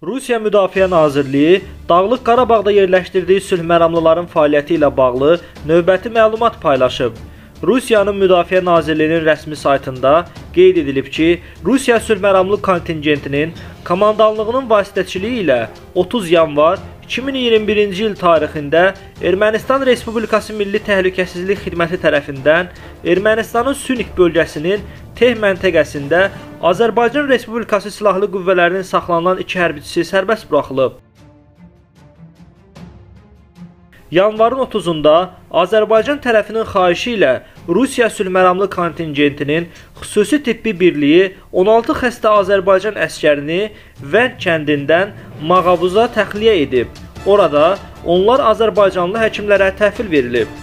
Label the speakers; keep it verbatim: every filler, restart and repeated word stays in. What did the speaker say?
Speaker 1: Rusiya Müdafiə Nazirliyi Dağlıq Qarabağda yerləşdirdiyi sülh məramlıların fəaliyyəti ilə bağlı növbəti məlumat paylaşıb. Rusiyanın Müdafiə Nazirliyinin rəsmi saytında qeyd edilib ki, Rusiya sülh məramlı kontingentinin komandanlığının vasitəçiliyi ilə otuz yanvar iki min iyirmi birinci il tarixində Ermənistan Respublikası Milli Təhlükəsizlik Xidməti tərəfindən Ermənistanın Sünik bölgəsinin Teh məntəqəsində Azərbaycan Respublikası Silahlı Qüvvələrinin saxlanılan iki hərbiçisi sərbəst buraxılıb. Yanvarın otuzunda Azərbaycan tərəfinin xahişi ilə Rusiya sülh məramlı kontingentinin xüsusi tibbi birliyi on altı xəstə Azərbaycan əskərini Vənd kəndindən Mağavuza təxliyə edib. Orada onlar Azərbaycanlı həkimlərə təhvil verilib.